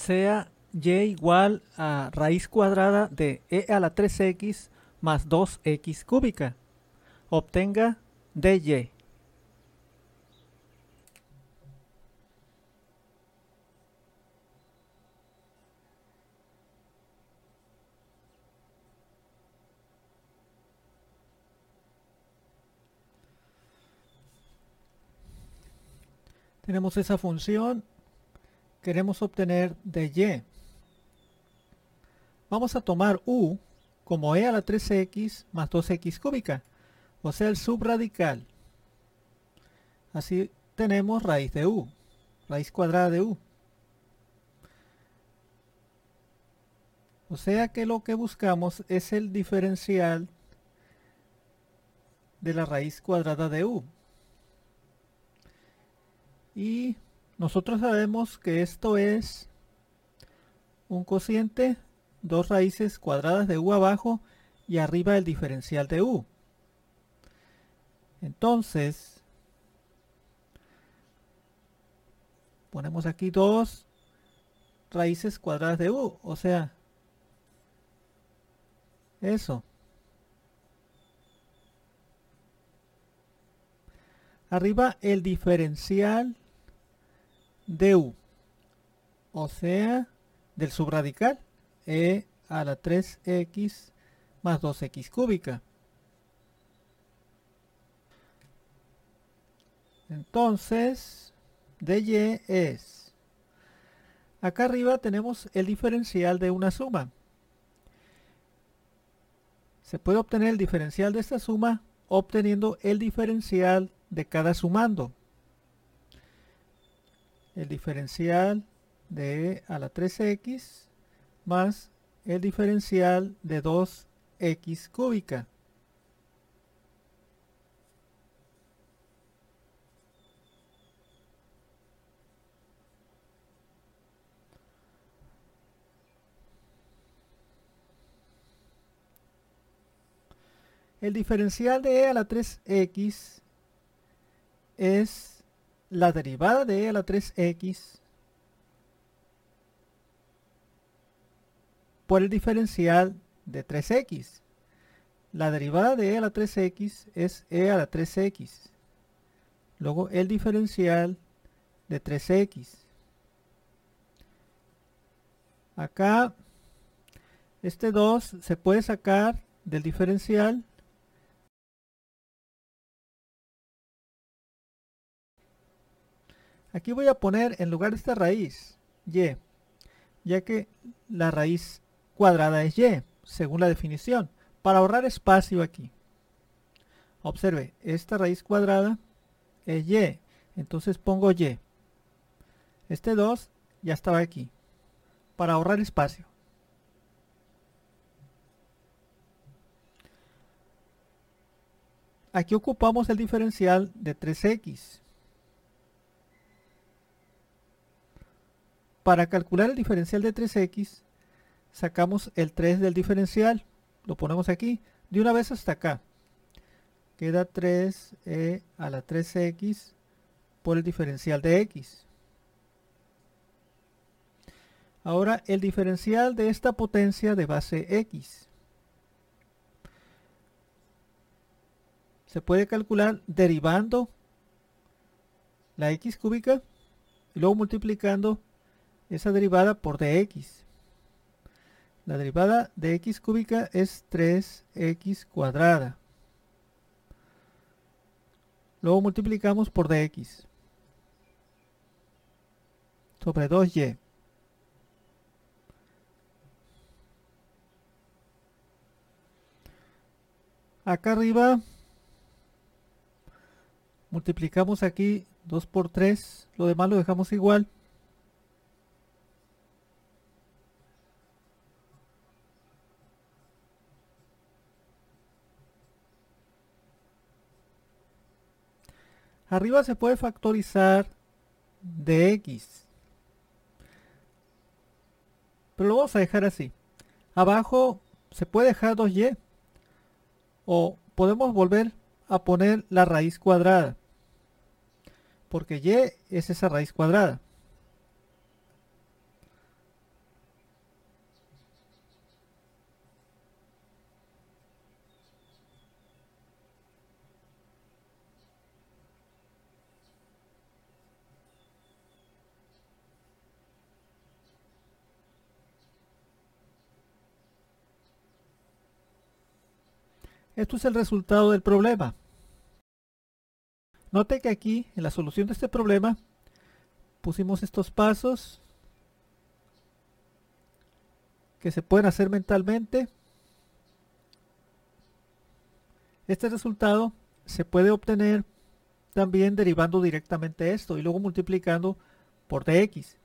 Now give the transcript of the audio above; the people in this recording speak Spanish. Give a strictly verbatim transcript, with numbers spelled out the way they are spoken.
sea y igual a raíz cuadrada de e a la tres x más dos x cúbica. Obtenga dy. Tenemos esa función. Queremos obtener dy. Vamos a tomar u como e a la tres x más dos x cúbica, o sea el subradical. Así tenemos raíz de u, raíz cuadrada de u. O sea que lo que buscamos es el diferencial de la raíz cuadrada de u. Y nosotros sabemos que esto es un cociente, dos raíces cuadradas de u abajo y arriba el diferencial de u. Entonces, ponemos aquí dos raíces cuadradas de u, o sea, eso. Arriba el diferencial de u, o sea, del subradical, e a la tres x más dos x cúbica. Entonces, dy es, acá arriba tenemos el diferencial de una suma. Se puede obtener el diferencial de esta suma obteniendo el diferencial de cada sumando. El diferencial de e a la tres x más el diferencial de dos x cúbica. El diferencial de e a la tres x es la derivada de e a la tres x por el diferencial de tres x. La derivada de e a la tres x es e a la tres x. Luego el diferencial de tres x. Acá este dos se puede sacar del diferencial. Aquí voy a poner en lugar de esta raíz y, ya que la raíz cuadrada es y, según la definición, para ahorrar espacio aquí. Observe, esta raíz cuadrada es y, entonces pongo y. Este dos ya estaba aquí, para ahorrar espacio. Aquí ocupamos el diferencial de tres x. Para calcular el diferencial de tres x, sacamos el tres del diferencial, lo ponemos aquí, de una vez hasta acá. Queda tres e a la tres x por el diferencial de x. Ahora el diferencial de esta potencia de base x. Se puede calcular derivando la x cúbica y luego multiplicando esa derivada por dx. La derivada de x cúbica es tres x cuadrada. Luego multiplicamos por dx sobre dos y. Acá arriba multiplicamos aquí dos por tres, lo demás lo dejamos igual. Arriba se puede factorizar dx, pero lo vamos a dejar así. Abajo se puede dejar dos y, o podemos volver a poner la raíz cuadrada, porque y es esa raíz cuadrada. Esto es el resultado del problema. Note que aquí, en la solución de este problema, pusimos estos pasos que se pueden hacer mentalmente. Este resultado se puede obtener también derivando directamente esto y luego multiplicando por dx.